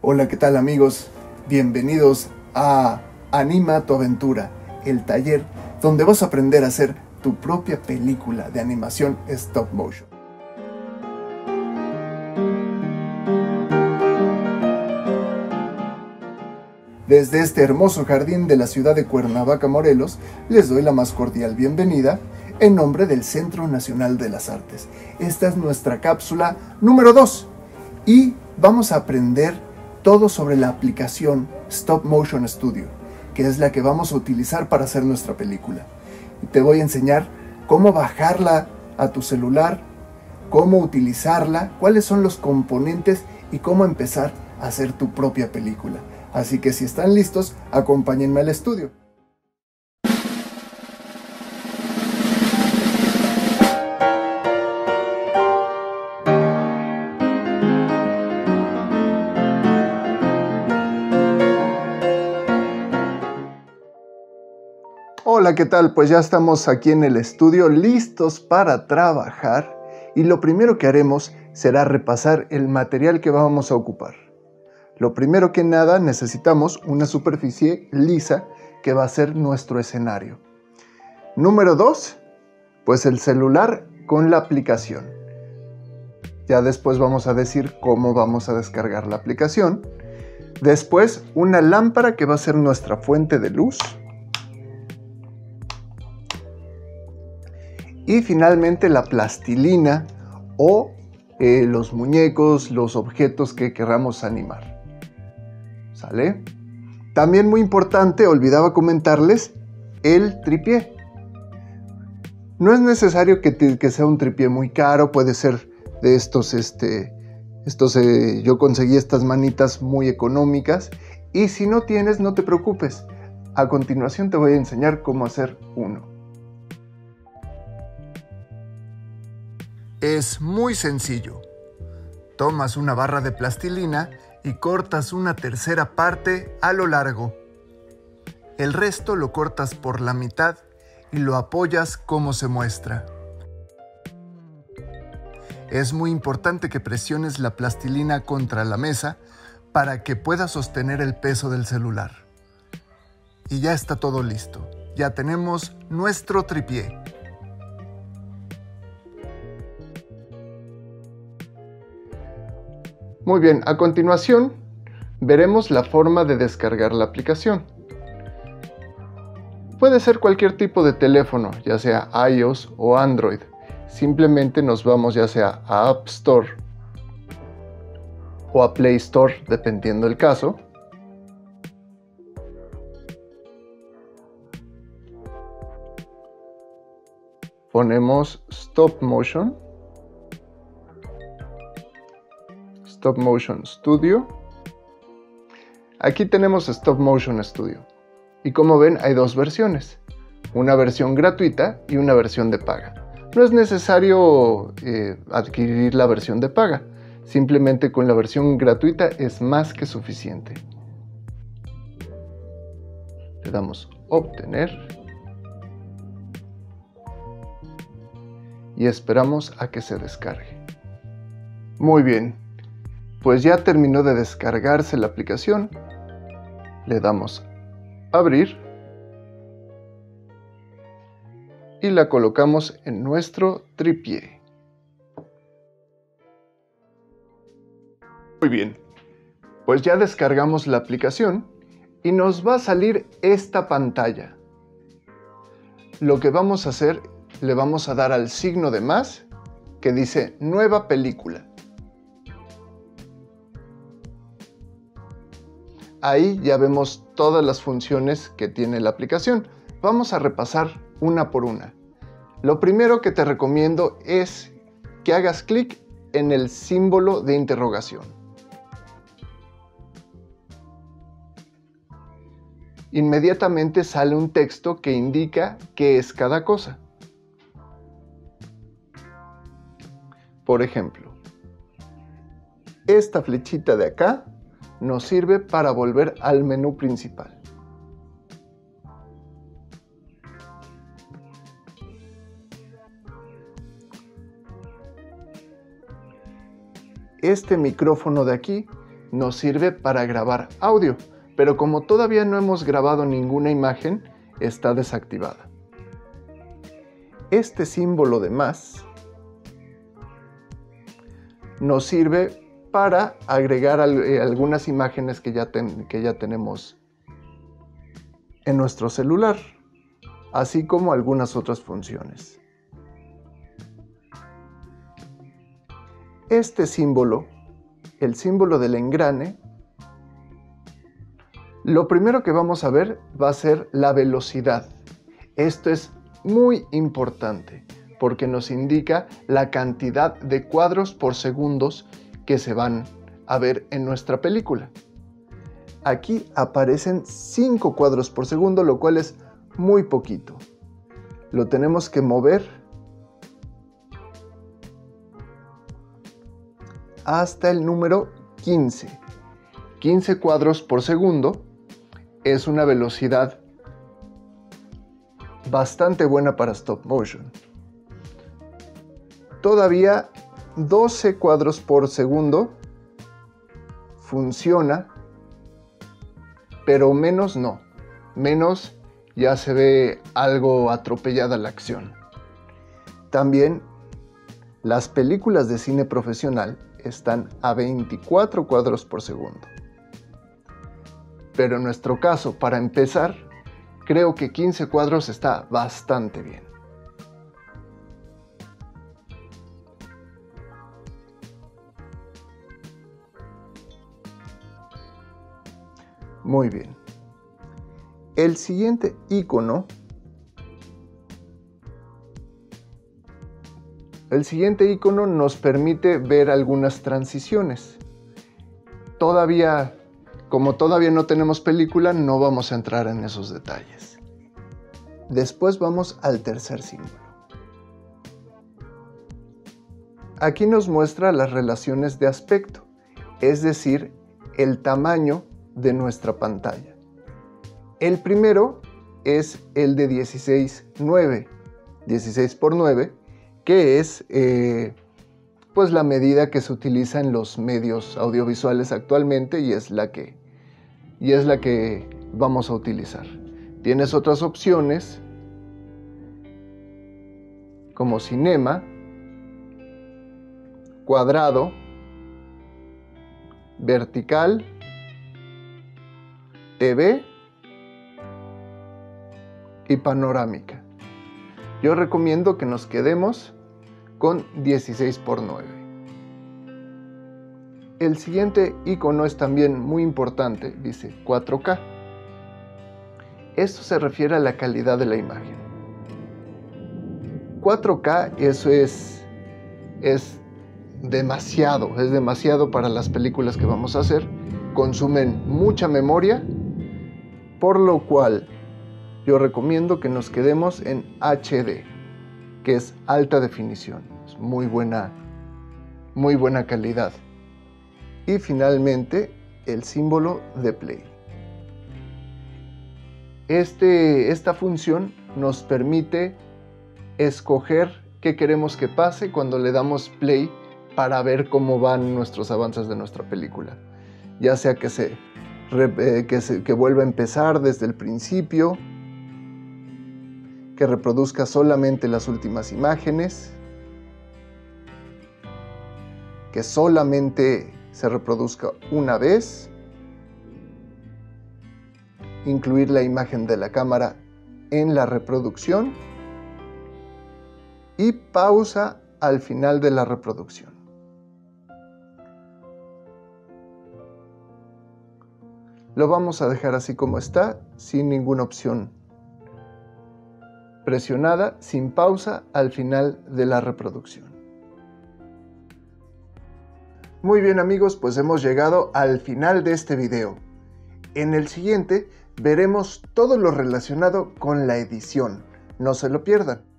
Hola, ¿qué tal amigos? Bienvenidos a Anima tu aventura, el taller donde vas a aprender a hacer tu propia película de animación stop motion. Desde este hermoso jardín de la ciudad de Cuernavaca, Morelos, les doy la más cordial bienvenida en nombre del Centro Nacional de las Artes. Esta es nuestra cápsula número 2 y vamos a aprender todo sobre la aplicación Stop Motion Studio, que es la que vamos a utilizar para hacer nuestra película. Y te voy a enseñar cómo bajarla a tu celular, cómo utilizarla, cuáles son los componentes y cómo empezar a hacer tu propia película. Así que si están listos, acompáñenme al estudio. Hola, ¿qué tal? Pues ya estamos aquí en el estudio listos para trabajar y lo primero que haremos será repasar el material que vamos a ocupar. Lo primero que nada necesitamos una superficie lisa que va a ser nuestro escenario. Número 2, pues el celular con la aplicación. Ya después vamos a decir cómo vamos a descargar la aplicación. Después una lámpara que va a ser nuestra fuente de luz. Y finalmente la plastilina o los muñecos, los objetos que queramos animar. ¿Sale? También muy importante, olvidaba comentarles, el tripié. No es necesario que sea un tripié muy caro, puede ser de estos, yo conseguí estas manitas muy económicas. Y si no tienes, no te preocupes. A continuación te voy a enseñar cómo hacer uno. Es muy sencillo. Tomas una barra de plastilina y cortas una tercera parte a lo largo. El resto lo cortas por la mitad y lo apoyas como se muestra. Es muy importante que presiones la plastilina contra la mesa para que pueda sostener el peso del celular. Y ya está todo listo. Ya tenemos nuestro tripié. Muy bien, a continuación veremos la forma de descargar la aplicación. Puede ser cualquier tipo de teléfono, ya sea iOS o Android. Simplemente nos vamos ya sea a App Store o a Play Store, dependiendo del caso. Ponemos Stop Motion Studio. Aquí tenemos Stop Motion Studio. Y como ven, hay dos versiones. Una versión gratuita y una versión de paga. No es necesario adquirir la versión de paga. Simplemente con la versión gratuita es más que suficiente. Le damos obtener. Y esperamos a que se descargue. Muy bien. Pues ya terminó de descargarse la aplicación. Le damos abrir. Y la colocamos en nuestro tripié. Muy bien. Pues ya descargamos la aplicación y nos va a salir esta pantalla. Lo que vamos a hacer, le vamos a dar al signo de más que dice nueva película. Ahí ya vemos todas las funciones que tiene la aplicación. Vamos a repasar una por una. Lo primero que te recomiendo es que hagas clic en el símbolo de interrogación. Inmediatamente sale un texto que indica qué es cada cosa. Por ejemplo, esta flechita de acá nos sirve para volver al menú principal. Este micrófono de aquí nos sirve para grabar audio, pero como todavía no hemos grabado ninguna imagen, está desactivada. Este símbolo de más nos sirve para agregar algunas imágenes que ya tenemos en nuestro celular, así como algunas otras funciones. Este símbolo, el símbolo del engrane, lo primero que vamos a ver va a ser la velocidad. Esto es muy importante porque nos indica la cantidad de cuadros por segundos que se van a ver en nuestra película. Aquí aparecen 5 cuadros por segundo, lo cual es muy poquito. Lo tenemos que mover hasta el número 15. 15 cuadros por segundo es una velocidad bastante buena para stop motion. Todavía 12 cuadros por segundo funciona, pero menos no. Menos ya se ve algo atropellada la acción. También las películas de cine profesional están a 24 cuadros por segundo. Pero en nuestro caso, para empezar, creo que 15 cuadros está bastante bien. Muy bien. El siguiente icono nos permite ver algunas transiciones. Como todavía no tenemos película, no vamos a entrar en esos detalles. Después vamos al tercer símbolo. Aquí nos muestra las relaciones de aspecto, es decir, el tamaño de nuestra pantalla. El primero es el de 16:9, 16:9, que es pues la medida que se utiliza en los medios audiovisuales actualmente y es la que vamos a utilizar. Tienes otras opciones como cinema, cuadrado, vertical, TV y panorámica. Yo recomiendo que nos quedemos con 16:9. El siguiente icono es también muy importante, dice 4K. Esto se refiere a la calidad de la imagen. 4K, eso es demasiado para las películas que vamos a hacer. Consumen mucha memoria, por lo cual yo recomiendo que nos quedemos en HD, que es alta definición, es muy buena calidad. Y finalmente el símbolo de play. Esta función nos permite escoger qué queremos que pase cuando le damos play para ver cómo van nuestros avances de nuestra película. Ya sea que vuelva a empezar desde el principio, que reproduzca solamente las últimas imágenes, que solamente se reproduzca una vez, incluir la imagen de la cámara en la reproducción y pausa al final de la reproducción. Lo vamos a dejar así como está, sin ninguna opción presionada, sin pausa al final de la reproducción. Muy bien amigos, pues hemos llegado al final de este video. En el siguiente veremos todo lo relacionado con la edición. No se lo pierdan.